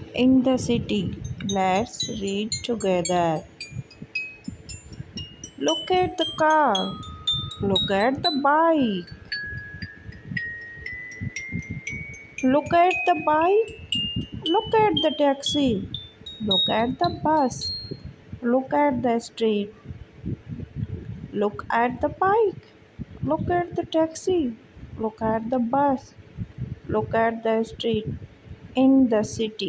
In the city. Let's read together. Look at the car. Look at the bike. Look at the bike. Look at the taxi. Look at the bus. Look at the street. Look at the bike. Look at the taxi. Look at the bus. Look at the street. In the city.